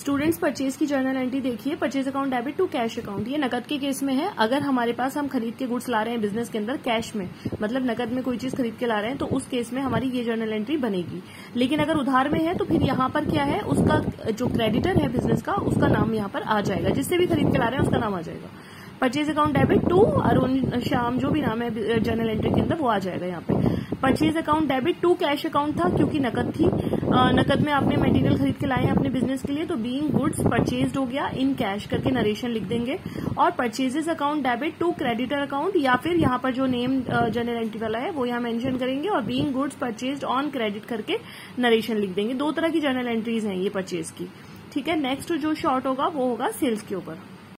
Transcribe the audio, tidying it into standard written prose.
Students purchase की journal entry देखिए, purchase account debit to cash account. ये नकद के केस में है। अगर हमारे पास हम खरीद के गुड्स ला रहे हैं बिजनेस के अंदर कैश में, मतलब नकद में कोई चीज खरीद के ला रहे हैं, तो उस केस में हमारी ये जर्नल एंट्री बनेगी। लेकिन अगर उधार में है तो फिर यहाँ पर क्या है, उसका जो क्रेडिटर है बिजनेस का, उसका नाम यहाँ पर आ जाएगा। जिससे भी खरीद के ला रहे हैं उसका नाम आ जाएगा। Purchase account debit to Arun Shyam, जो भी नाम है जर्नल एंट्री के अंदर, वो आ जाएगा यहाँ पे। Purchase account debit to cash account था क्योंकि नकद थी। नकद में आपने मटेरियल खरीद के लाए हैं अपने बिजनेस के लिए, तो बीइंग गुड्स परचेज्ड हो गया इन कैश करके नरेशन लिख देंगे। और purchases account debit to creditor account, या फिर यहाँ पर जो नेम जर्नल एंट्री वाला है वो यहाँ मेंशन करेंगे और being goods purchased on credit करके नरेशन लिख देंगे। दो तरह की जर्नल एंट्रीज हैं ये परचेज की। ठीक है, नेक्स्ट जो शॉर्ट होगा वो होगा सेल्स के ऊपर।